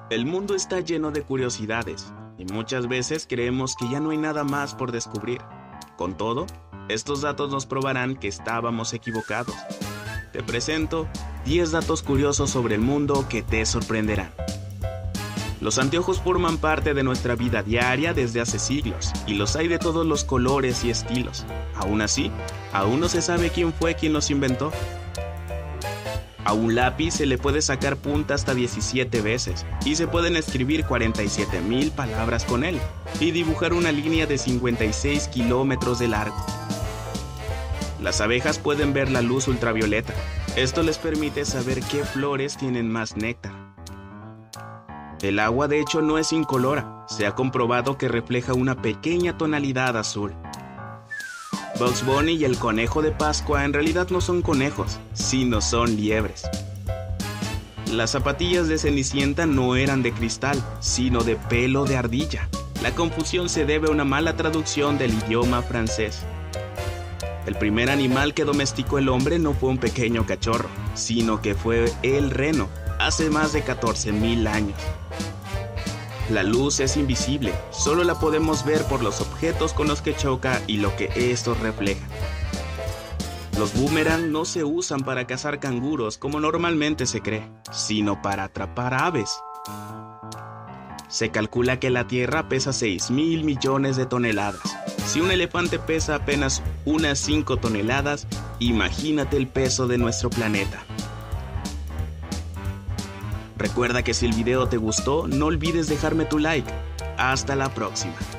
El mundo está lleno de curiosidades y muchas veces creemos que ya no hay nada más por descubrir. Con todo, estos datos nos probarán que estábamos equivocados. Te presento 10 datos curiosos sobre el mundo que te sorprenderán. Los anteojos forman parte de nuestra vida diaria desde hace siglos y los hay de todos los colores y estilos. Aún así, aún no se sabe quién fue quien los inventó. A un lápiz se le puede sacar punta hasta 17 veces y se pueden escribir 47,000 palabras con él y dibujar una línea de 56 kilómetros de largo. Las abejas pueden ver la luz ultravioleta. Esto les permite saber qué flores tienen más néctar. El agua de hecho no es incolora, se ha comprobado que refleja una pequeña tonalidad azul. Bugs Bunny y el conejo de Pascua en realidad no son conejos, sino son liebres. Las zapatillas de Cenicienta no eran de cristal, sino de pelo de ardilla. La confusión se debe a una mala traducción del idioma francés. El primer animal que domesticó el hombre no fue un pequeño cachorro, sino que fue el reno, hace más de 14,000 años. La luz es invisible, solo la podemos ver por los objetos con los que choca y lo que estos reflejan. Los boomerang no se usan para cazar canguros como normalmente se cree, sino para atrapar aves. Se calcula que la Tierra pesa 6,000 millones de toneladas. Si un elefante pesa apenas unas 5 toneladas, imagínate el peso de nuestro planeta. Recuerda que si el video te gustó, no olvides dejarme tu like. Hasta la próxima.